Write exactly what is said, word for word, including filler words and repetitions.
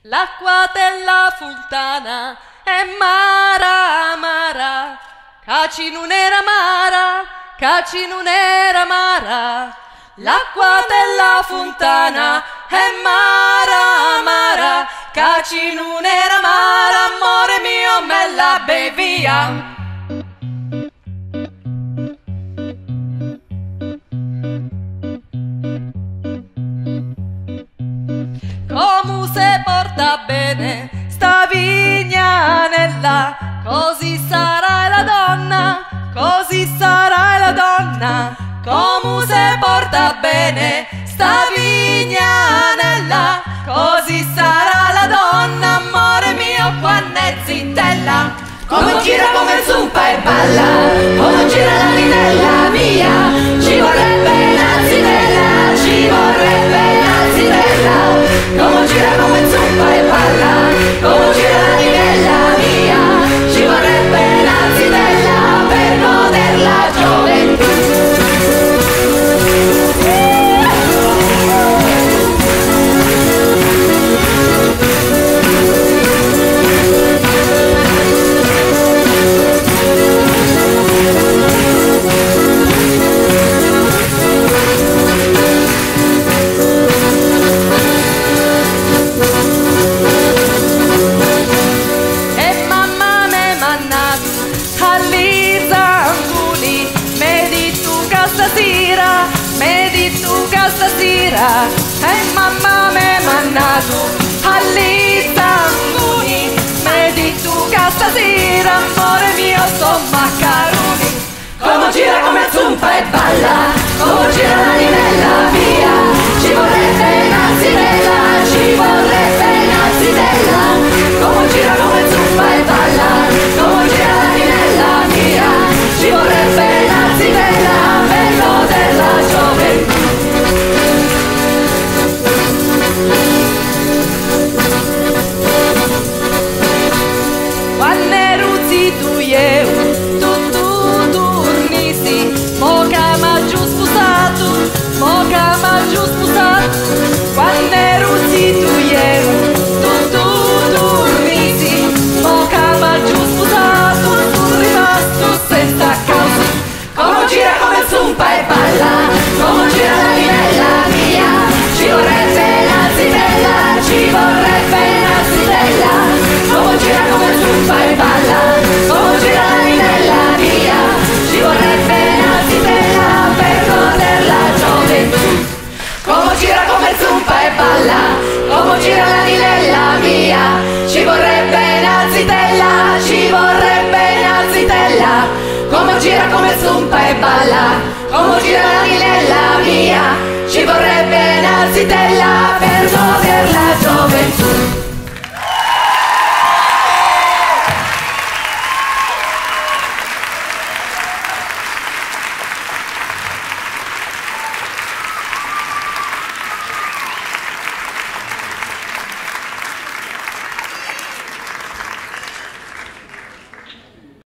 L'acqua della fontana è mara, mara, caci non era mara, caci non era mara. L'acqua della fontana è mara, mara, caci non era mara, amore mio me la bevia. Come se porta bene sta vignanella, così sarai la donna, così sarai la donna. Come se porta bene sta vignanella, così sarà la donna, amore mio, quando è zitella. Come gira, come zuppa e balla, come gira la linella mia, ci vorrebbe una zitella, ci vorrebbe una zitella. Come gira, come zuppa e balla, come gira la linella mia, ci vorrebbe una zitella per goder la gioventù. Stasera, me di tu che stasera, e mamma me mannato agli zanguni, me di tu che stasera, amore mio, son maccaroni. Come gira, come zuppa e balla, come gira la linella via, ci vorrebbe una zitella, ci vorrebbe una zitella. Come gira, come zuppa e balla, come gira la linella mia, ci vorrebbe una zitella per goder la gioventù. Quando ero zitto io, tu tu dormissi, mo che m'ha giù sposato, mo che m'ha giù sposato. Quando ero zitto io, tu tu dormissi, mo che m'ha giù sposato, sono rimasto senza causa. Come gira, come zuppa e balla, come gira la linella mia, ci vorrebbe una zitella, ci vorrebbe una zitella. Come gira, come zuppa e balla, come gira la linella mia, ci vorrebbe una zitella per goder la gioventù. Come gira, come zuppa e balla, come gira la linella mia, ci vorrebbe una zitella, ci vorrebbe una zitella. Come gira, come zuppa e balla, come gira la linella mia, ci vorrebbe una zitella per goder la gioventù.